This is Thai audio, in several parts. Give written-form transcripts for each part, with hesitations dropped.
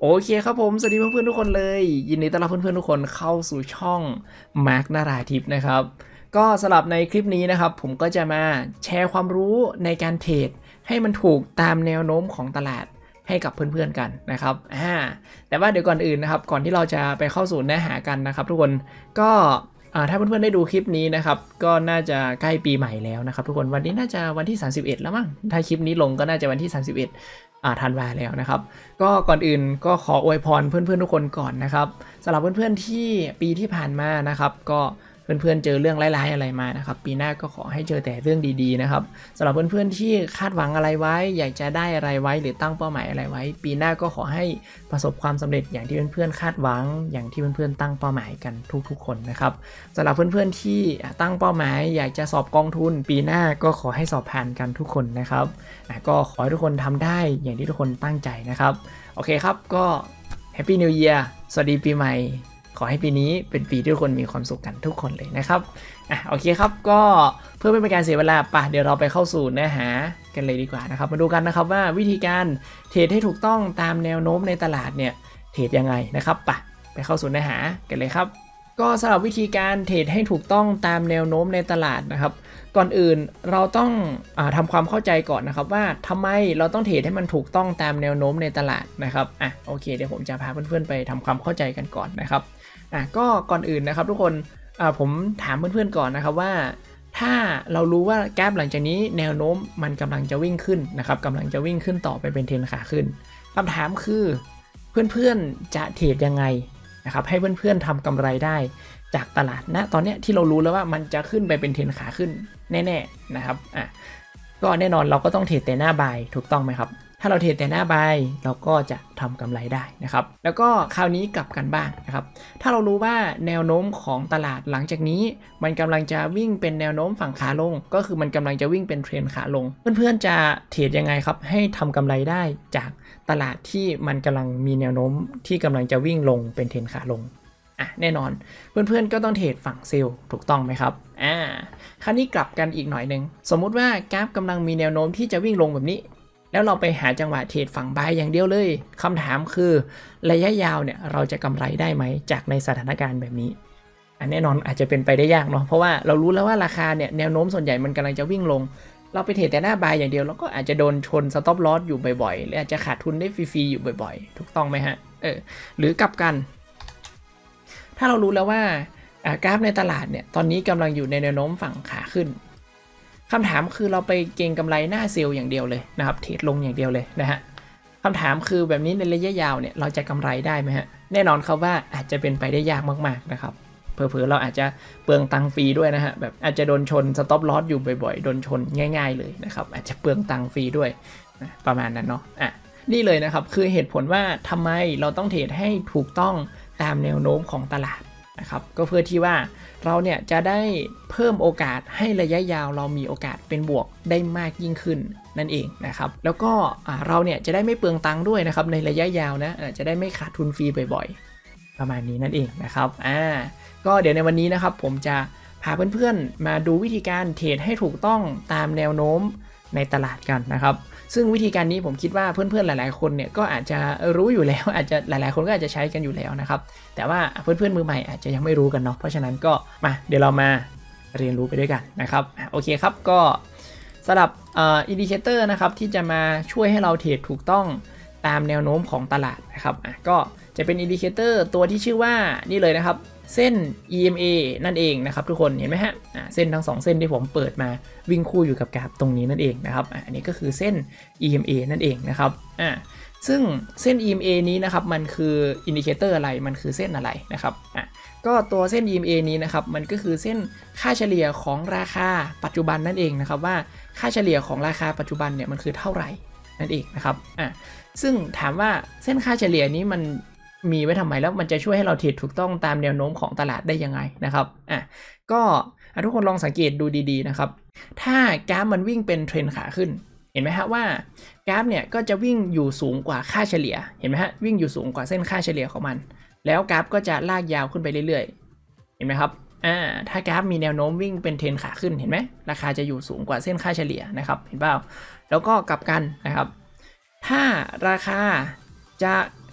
โอเคครับผมสวัสดีเพื่อนๆทุกคนเลยยินดีต้อนรับเพื่อนๆทุกคนเข้าสู่ช่อง Mark นาราทิพย์นะครับก็สำหรับในคลิปนี้นะครับผมก็จะมาแชร์ความรู้ในการเทรดให้มันถูกตามแนวโน้มของตลาดให้กับเพื่อนๆกันนะครับแต่ว่าเดี๋ยวก่อนอื่นนะครับก่อนที่เราจะไปเข้าสู่เนื้อหากันนะครับทุกคนก็ถ้าเพื่อนๆได้ดูคลิปนี้นะครับก็น่าจะใกล้ปีใหม่แล้วนะครับทุกคนวันนี้น่าจะวันที่31แล้วมั้งถ้าคลิปนี้ลงก็น่าจะวันที่31ธันวาแล้วนะครับก็ก่อนอื่นก็ขออวยพรเพื่อนๆทุกคนก่อนนะครับสำหรับเพื่อนๆที่ปีที่ผ่านมานะครับก็เพื่อนๆเจอเรื่องร้ายๆอะไรมานะครับปีหน้าก็ขอให้เจอแต่เรื่องดีๆนะครับสำหรับเพื่อนๆที่คาดหวังอะไรไว้อยากจะได้อะไรไว้หรือตั้งเป้าหมายอะไรไว้ปีหน้าก็ขอให้ประสบความสำเร็จอย่างที่เพื่อนๆคาดหวังอย่างที่เพื่อนๆตั้งเป้าหมายกันทุกๆคนนะครับสำหรับเพื่อนๆที่ตั้งเป้าหมายอยากจะสอบกองทุนปีหน้าก็ขอให้สอบผ่านกันทุกคนนะครับก็ขอให้ทุกคนทำได้อย่างที่ทุกคนตั้งใจนะครับโอเคครับก็แฮปปี้นิวเยียร์สวัสดีปีใหม่ขอให้ปีนี้เป็นปีที่ทุกคนมีความสุขกันทุกคนเลยนะครับโอเคครับก็เพื่อไม่เป็นการเสียเวลาเดี๋ยวเราไปเข้าสู่เนื้อหากันเลยดีกว่านะครับมาดูกันนะครับว่าวิธีการเทรดให้ถูกต้องตามแนวโน้มในตลาดเนี่ยเทรดยังไงนะครับไปเข้าสู่เนื้อหากันเลยครับก็สำหรับวิธีการเทรดให้ถูกต้องตามแนวโน้มในตลาดนะครับก่อนอื่นเราต้องทำความเข้าใจก่อนนะครับว่าทำไมเราต้องเทรดให้มันถูกต้องตามแนวโน้มในตลาดนะครับโอเคเดี๋ยวผมจะพาเพื่อนๆไปทำความเข้าใจกันก่อนนะครับก็ก่อนอื่นนะครับทุกคนผมถามเพื่อนๆก่อนนะครับว่าถ้าเรารู้ว่ากราฟหลังจากนี้แนวโน้มมันกำลังจะวิ่งขึ้นนะครับกำลังจะวิ่งขึ้นต่อไปเป็นเทรนขาขึ้นคำถามคือเพื่อนๆจะเทรดยังไงนะครับให้เพื่อนๆทำกำไรได้จากตลาดณตอนนี้ที่เรารู้แล้วว่ามันจะขึ้นไปเป็นเทรนขาขึ้นแน่ๆนะครับก็แน่นอนเราก็ต้องเทรดแต่หน้าบายถูกต้องไหมครับถ้าเราเทรดแต่หน้าบายเราก็จะทำกำไรได้นะครับแล้วก็คราวนี้กลับกันบ้างนะครับถ้าเรารู้ว่าแนวโน้มของตลาดหลังจากนี้มันกำลังจะวิ่งเป็นแนวโน้มฝั่งขาลงก็คือมันกำลังจะวิ่งเป็นเทรนขาลงเพื่อนๆจะเทรดยังไงครับให้ทำกำไรได้จากตลาดที่มันกำลังมีแนวโน้มที่กำลังจะวิ่งลงเป็นเทรนขาลงแน่นอนเพื่อนๆก็ต้องเทรดฝั่งเซลล์ถูกต้องไหมครับคราวนี้กลับกันอีกหน่อยนึงสมมุติว่ากราฟกำลังมีแนวโน้มที่จะวิ่งลงแบบนี้แล้วเราไปหาจังหวะเทรดฝั่งบายอย่างเดียวเลยคำถามคือระยะยาวเนี่ยเราจะกำไรได้ไหมจากในสถานการณ์แบบนี้แน่นอนอาจจะเป็นไปได้ยากเนาะเพราะว่าเรารู้แล้วว่าราคาเนี่ยแนวโน้มส่วนใหญ่มันกำลังจะวิ่งลงเราไปเทรดแต่หน้าบายอย่างเดียวเราก็อาจจะโดนชนสต็อปลอสอยู่บ่อยๆหรืออาจจะขาดทุนได้ฟรีๆอยู่บ่อยๆถูกต้องไหมฮะหรือกลับกันถ้าเรารู้แล้วว่ากราฟในตลาดเนี่ยตอนนี้กำลังอยู่ในแนวโน้มฝั่งขาขึ้นคำถามคือเราไปเก็งกำไรหน้าเซลล์อย่างเดียวเลยนะครับเทรดลงอย่างเดียวเลยนะฮะคำถามคือแบบนี้ในระยะยาวเนี่ยเราจะกำไรได้ไหมฮะแน่นอนครับว่าอาจจะเป็นไปได้ยากมากๆนะครับเผลอๆเราอาจจะเปลืองตังค์ฟรีด้วยนะฮะแบบอาจจะโดนชนสต็อปลอสอยู่บ่อยๆโดนชนง่ายๆเลยนะครับอาจจะเปลืองตังค์ฟรีด้วยประมาณนั้นเนาะนี่เลยนะครับคือเหตุผลว่าทำไมเราต้องเทรดให้ถูกต้องตามแนวโน้มของตลาดนะครับก็เพื่อที่ว่าเราเนี่ยจะได้เพิ่มโอกาสให้ระยะยาวเรามีโอกาสเป็นบวกได้มากยิ่งขึ้นนั่นเองนะครับแล้วก็เราเนี่ยจะได้ไม่เปลืองตังค์ด้วยนะครับในระยะยาวนะจะได้ไม่ขาดทุนฟรีบ่อยๆประมาณนี้นั่นเองนะครับก็เดี๋ยวในวันนี้นะครับผมจะพาเพื่อนๆมาดูวิธีการเทรดให้ถูกต้องตามแนวโน้มในตลาดกันนะครับซึ่งวิธีการนี้ผมคิดว่าเพื่อนๆหลายๆคนเนี่ยก็อาจจะรู้อยู่แล้วอาจจะหลายๆคนก็อาจจะใช้กันอยู่แล้วนะครับแต่ว่าเพื่อนๆมือใหม่อาจจะยังไม่รู้กันเนาะเพราะฉะนั้นก็มาเดี๋ยวเรามาเรียนรู้ไปด้วยกันนะครับโอเคครับก็สำหรับอินดิเคเตอร์นะครับที่จะมาช่วยให้เราเทรดถูกต้องตามแนวโน้มของตลาดนะครับก็จะเป็นอินดิเคเตอร์ตัวที่ชื่อว่านี่เลยนะครับเส้น EMA นั่นเองนะครับทุกคนเห็นไหมฮะเส้นทั้ง2เส้นที่ผมเปิดมาวิ่งคู่อยู่กับกราฟตรงนี้นั่นเองนะครับอันนี้ก็คือเส้น EMA นั่นเองนะครับซึ่งเส้น EMA นี้นะครับมันคืออินดิเคเตอร์อะไรมันคือเส้นอะไรนะครับก็ตัวเส้น EMA นี้นะครับมันก็คือเส้นค่าเฉลี่ยของราคาปัจจุบันนั่นเองนะครับว่าค่าเฉลี่ยของราคาปัจจุบันเนี่ยมันคือเท่าไหร่นั่นเองนะครับซึ่งถามว่าเส้นค่าเฉลี่ยนี้มันมีไว้ทำไมแล้วมันจะช่วยให้เราเทรดถูกต้องตามแนวโน้มของตลาดได้ยังไงนะครับก็ทุกคนลองสังเกตดูดีๆนะครับถ้ากราฟมันวิ่งเป็นเทรนขาขึ้นเห็นไหมฮะว่ากราฟเนี่ยก็จะวิ่งอยู่สูงกว่าค่าเฉลี่ยเห็นไหมฮะวิ่งอยู่สูงกว่าเส้นค่าเฉลี่ยของมันแล้วกราฟก็จะลากยาวขึ้นไปเรื่อยๆเห็นไหมครับถ้ากราฟมีแนวโน้มวิ่งเป็นเทรนขาขึ้นเห็นไหมราคาจะอยู่สูงกว่าเส้นค่าเฉลี่ยนะครับเห็นเปล่าแล้วก็กลับกันนะครับถ้าราคาจะ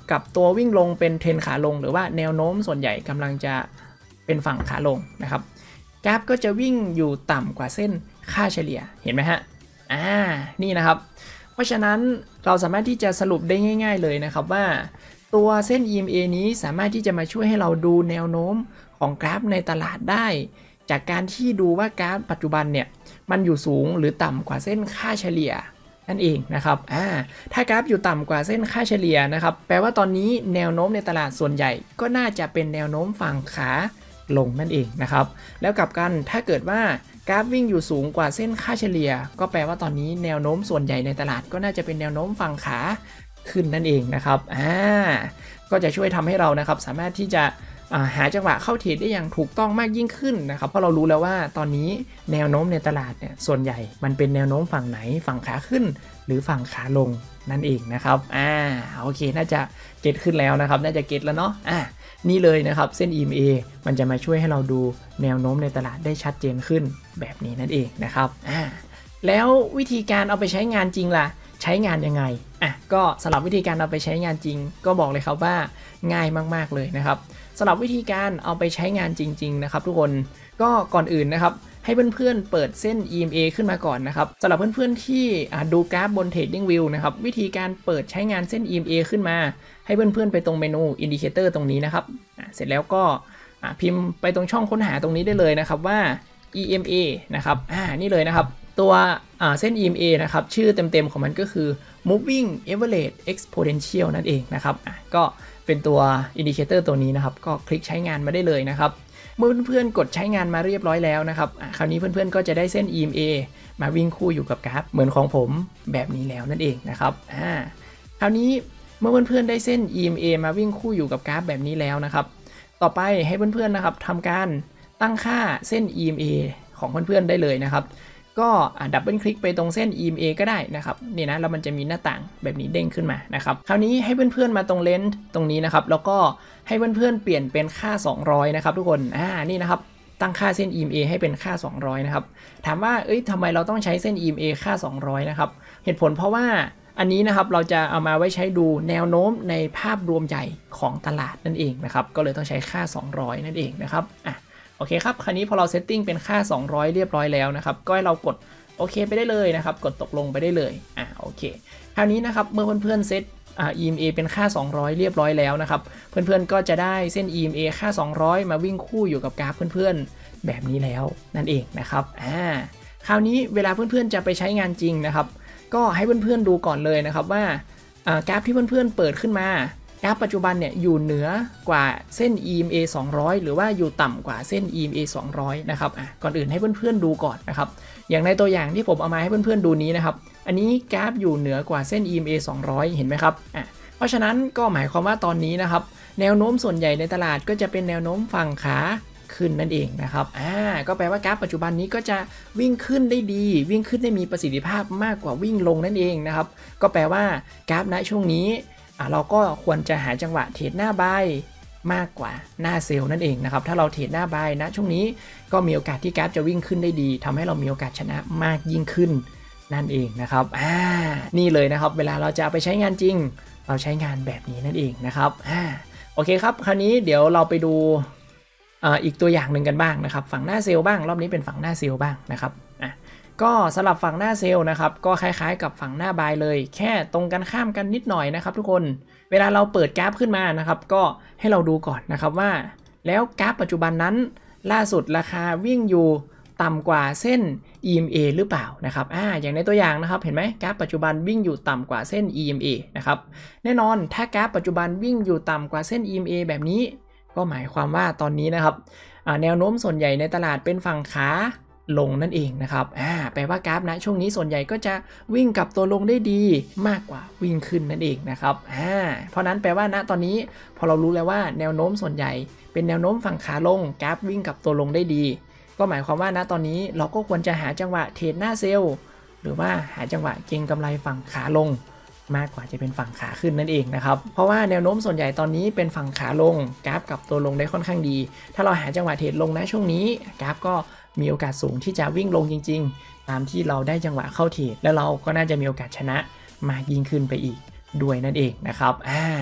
กับตัววิ่งลงเป็นเทรนขาลงหรือว่าแนวโน้มส่วนใหญ่กำลังจะเป็นฝั่งขาลงนะครับกราฟก็จะวิ่งอยู่ต่ำกว่าเส้นค่าเฉลี่ยเห็นไหมฮะนี่นะครับเพราะฉะนั้นเราสามารถที่จะสรุปได้ง่ายๆเลยนะครับว่าตัวเส้น EMA นี้สามารถที่จะมาช่วยให้เราดูแนวโน้มของกราฟในตลาดได้จากการที่ดูว่ากราฟปัจจุบันเนี่ยมันอยู่สูงหรือต่ำกว่าเส้นค่าเฉลี่ยนั่นเองนะครับถ้ากราฟอยู่ต่ำกว่าเส้นค่าเฉลี่ยนะครับแปลว่าตอนนี้แนวโน้มในตลาดส่วนใหญ่ก็น่าจะเป็นแนวโน้มฝั่งขาลงนั่นเองนะครับแล้วกลับกันถ้าเกิดว่ากราฟวิ่งอยู่สูงกว่าเส้นค่าเฉลี่ยก็แปลว่าตอนนี้แนวโน้มส่วนใหญ่ในตลาดก็น่าจะเป็นแนวโน้มฝั่งขาขึ้นนั่นเองนะครับก็จะช่วยทำให้เรานะครับสามารถที่จะหาจังหวะเข้าเทรดได้อย่างถูกต้องมากยิ่งขึ้นนะครับเพราะเรารู้แล้วว่าตอนนี้แนวโน้มในตลาดเนี่ยส่วนใหญ่มันเป็นแนวโน้มฝั่งไหนฝั่งขาขึ้นหรือฝั่งขาลงนั่นเองนะครับโอเคน่าจะเก็ตขึ้นแล้วนะครับน่าจะเก็ตแล้วเนาะนี่เลยนะครับเส้น EMA มันจะมาช่วยให้เราดูแนวโน้มในตลาดได้ชัดเจนขึ้นแบบนี้นั่นเองนะครับแล้ววิธีการเอาไปใช้งานจริงล่ะใช้งานยังไงก็สำหรับวิธีการเอาไปใช้งานจริงก็บอกเลยครับว่าง่ายมากๆเลยนะครับสำหรับวิธีการเอาไปใช้งานจริงๆนะครับทุกคนก็ก่อนอื่นนะครับให้เพื่อนๆเปิดเส้น EMA ขึ้นมาก่อนนะครับสำหรับเพื่อนๆที่ดูกราฟบน TradingView นะครับวิธีการเปิดใช้งานเส้น EMA ขึ้นมาให้เพื่อนๆไปตรงเมนู Indicator ตรงนี้นะครับเสร็จแล้วก็พิมพ์ไปตรงช่องค้นหาตรงนี้ได้เลยนะครับว่า EMA นะครับนี่เลยนะครับตัวเส้น EMA นะครับชื่อเต็มๆของมันก็คือ Moving Average Exponential นั่นเองนะครับก็เป็นตัว Indicator ตัวนี้นะครับก็คลิกใช้งานมาได้เลยนะครับเมื่อเพื่อนๆกดใช้งานมาเรียบร้อยแล้วนะครับคราวนี้เพื่อนๆก็จะได้เส้น EMA มาวิ่งคู่อยู่กับกราฟเหมือนของผมแบบนี้แล้วนั่นเองนะครับคราวนี้เมื่อเพื่อนๆได้เส้น EMA มาวิ่งคู่อยู่กับกราฟแบบนี้แล้วนะครับต่อไปให้เพื่อนๆนะครับทำการตั้งค่าเส้น EMA ของเพื่อนๆได้เลยนะครับก็ดับเบิลคลิกไปตรงเส้น EMA ก็ได้นะครับนี่นะแล้วมันจะมีหน้าต่างแบบนี้เด้งขึ้นมานะครับคราวนี้ให้เพื่อนๆมาตรงเลนส์ตรงนี้นะครับแล้วก็ให้เพื่อนๆเปลี่ยนเป็นค่า200นะครับทุกคนนี่นะครับตั้งค่าเส้น EMA ให้เป็นค่า200นะครับถามว่าทำไมเราต้องใช้เส้น EMA ค่า200นะครับเหตุผลเพราะว่าอันนี้นะครับเราจะเอามาไว้ใช้ดูแนวโน้มในภาพรวมใหญ่ของตลาดนั่นเองนะครับก็เลยต้องใช้ค่า200นั่นเองนะครับโอเคครับคราวนี้พอเราเซตติ้งเป็นค่า200เรียบร้อยแล้วนะครับก็ให้เรากดโอเคไปได้เลยนะครับกดตกลงไปได้เลยโอเคคราวนี้นะครับเมื่อเพื่อนๆเซตEMA เป็นค่า200เรียบร้อยแล้วนะครับเพื่อนๆก็จะได้เส้น EMA ค่า200มาวิ่งคู่อยู่กับกราฟเพื่อนๆแบบนี้แล้วนั่นเองนะครับคราวนี้เวลาเพื่อนๆจะไปใช้งานจริงนะครับก็ให้เพื่อนๆดูก่อนเลยนะครับว่ากราฟที่เพื่อนๆเปิดขึ้นมากราฟปัจจุบันเนี่ยอยู่เหนือกว่าเส้น EMA 200หรือว่าอยู่ต่ำกว่าเส้น EMA 200นะครับก่อนอื่นให้เพื่อนๆดูก่อนนะครับอย่างในตัวอย่างที่ผมเอามาให้เพื่อนๆดูนี้นะครับอันนี้กราฟอยู่เหนือกว่าเส้น EMA 200เห็นไหมครับเพราะฉะนั้นก็หมายความว่าตอนนี้นะครับแนวโน้มส่วนใหญ่ในตลาดก็จะเป็นแนวโน้มฝั่งขาขึ้นนั่นเองนะครับก็แปลว่ากราฟปัจจุบันนี้ก็จะวิ่งขึ้นได้ดีวิ่งขึ้นได้มีประสิทธิภาพมากกว่าวิ่งลงนั่นเองนะครับก็แปลว่ากราฟณช่วงนี้เราก็ควรจะหาจังหวะเทรดหน้าบายมากกว่าหน้าเซลล์นั่นเองนะครับถ้าเราเทรดหน้าบายณช่วงนี้ก็มีโอกาสที่กราฟจะวิ่งขึ้นได้ดีทำให้เรามีโอกาสชนะมากยิ่งขึ้นนั่นเองนะครับนี่เลยนะครับเวลาเราจะไปใช้งานจริงเราใช้งานแบบนี้นั่นเองนะครับโอเคครับคราวนี้เดี๋ยวเราไปดูอีกตัวอย่างหนึ่งกันบ้างนะครับฝั่งหน้าเซลล์บ้างรอบนี้เป็นฝั่งหน้าเซลล์บ้างนะครับก็สำหรับฝั่งหน้าเซลล์นะครับก็คล้ายๆกับฝั่งหน้าบายเลยแค่ตรงกันข้ามกันนิดหน่อยนะครับทุกคนเวลาเราเปิดกราฟขึ้นมานะครับก็ให้เราดูก่อนนะครับว่าแล้วกราฟปัจจุบันนั้นล่าสุดราคาวิ่งอยู่ต่ำกว่าเส้น EMA หรือเปล่านะครับอย่างในตัวอย่างนะครับเห็นไหมกราฟปัจจุบันวิ่งอยู่ต่ำกว่าเส้น EMA นะครับแน่นอนถ้ากราฟปัจจุบันวิ่งอยู่ต่ำกว่าเส้น EMA แบบนี้ก็หมายความว่าตอนนี้นะครับแนวโน้มส่วนใหญ่ในตลาดเป็นฝั่งขาลงนั่นเองนะครับแปลว่ากราฟนะช่วงนี้ส่วนใหญ่ก็จะวิ่งกับตัวลงได้ดีมากกว่าวิ่งขึ้นนั่นเองนะครับเพราะนั้นแปลว่าณตอนนี้พอเรารู้แล้วว่าแนวโน้มส่วนใหญ่เป็นแนวโน้มฝั่งขาลงกราฟวิ่งกับตัวลงได้ดีก็หมายความว่าณตอนนี้เราก็ควรจะหาจังหวะเทรดหน้าเซลล์หรือว่าหาจังหวะเก็งกำไรฝั่งขาลงมากกว่าจะเป็นฝั่งขาขึ้นนั่นเองนะครับเพราะว่าแนวโน้มส่วนใหญ่ตอนนี้เป็นฝั่งขาลงกราฟกับตัวลงได้ค่อนข้างดีถ้าเราหาจังหวะเทรดลงนะช่วงนี้กราฟก็มีโอกาสสูงที่จะวิ่งลงจริงๆตามที่เราได้จังหวะเข้าเทรดแล้วเราก็น่าจะมีโอกาสชนะมากยิ่งขึ้นไปอีกด้วยนั่นเองนะครับ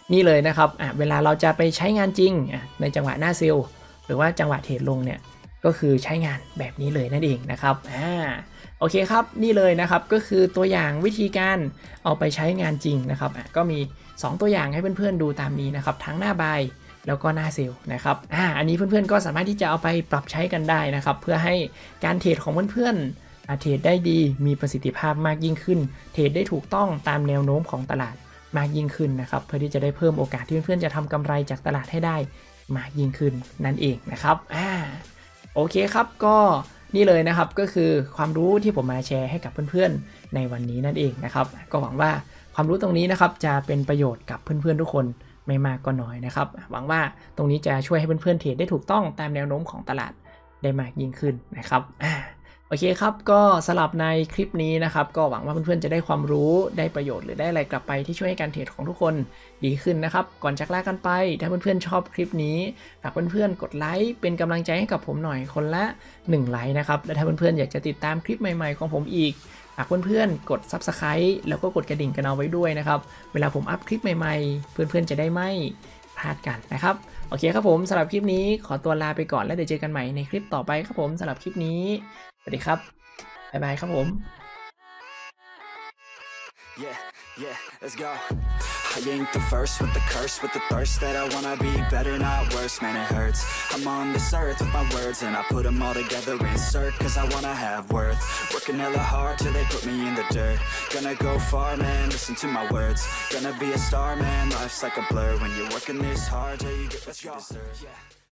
นี่เลยนะครับเวลาเราจะไปใช้งานจริงในจังหวะหน้าเซลล์หรือว่าจังหวะเทรดลงเนี่ยก็คือใช้งานแบบนี้เลยนั่นเองนะครับโอเคครับนี่เลยนะครับก็คือตัวอย่างวิธีการเอาไปใช้งานจริงนะครับก็มี2ตัวอย่างให้เพื่อนๆดูตามนี้นะครับทั้งหน้าบายแล้วก็หน้าเซลล์นะครับอันนี้เพื่อนๆก็สามารถที่จะเอาไปปรับใช้กันได้นะครับเพื่อให้การเทรดของเพื่อนๆเทรดได้ดีมีประสิทธิภาพมากยิ่งขึ้นเทรดได้ถูกต้องตามแนวโน้มของตลาดมากยิ่งขึ้นนะครับเพื่อที่จะได้เพิ่มโอกาสที่เพื่อนๆจะทำกำไรจากตลาดให้ได้มากยิ่งขึ้นนั่นเองนะครับโอเคครับก็นี่เลยนะครับก็คือความรู้ที่ผมมาแชร์ให้กับเพื่อนๆในวันนี้นั่นเองนะครับก็หวังว่าความรู้ตรงนี้นะครับจะเป็นประโยชน์กับเพื่อนๆทุกคนไม่มากก็น้อยนะครับหวังว่าตรงนี้จะช่วยให้เพื่อนๆเทรดได้ถูกต้องตามแนวโน้มของตลาดได้มากยิ่งขึ้นนะครับโอเคครับก็สำหรับในคลิปนี้นะครับก็หวังว่าเพื่อนๆจะได้ความรู้ได้ประโยชน์หรือได้อะไรกลับไปที่ช่วยให้การเทรดของทุกคนดีขึ้นนะครับก่อนจากลากันไปถ้าเพื่อนๆชอบคลิปนี้ฝากเพื่อนๆกดไลค์เป็นกำลังใจให้กับผมหน่อยคนละ1ไลค์นะครับและถ้าเพื่อนๆอยากจะติดตามคลิปใหม่ๆของผมอีกฝากเพื่อนๆกด Subscribe แล้วก็กดกระดิ่งกันเอาไว้ด้วยนะครับเวลาผมอัพคลิปใหม่ๆเพื่อนๆจะได้ไม่พลาดกันนะครับโอเคครับผมสำหรับคลิปนี้ขอตัวลาไปก่อนแล้วเดี๋ยวเจอกันใหม่ในคลิปต่อไปครับผมสำหรับคลิปนี้สวัสดีครับบ๊ายบายครับผม Yeah, let's go. I ain't the first with the curse, with the thirst that I wanna be better, not worse, man it hurts. I'm on this earth with my words and I put them all together, insert, cause I wanna have worth. Working hella hard till they put me in the dirt. Gonna go far, man, listen to my words. Gonna be a star, man, life's like a blur. When you're working this hard till you get what you deserve. Yeah.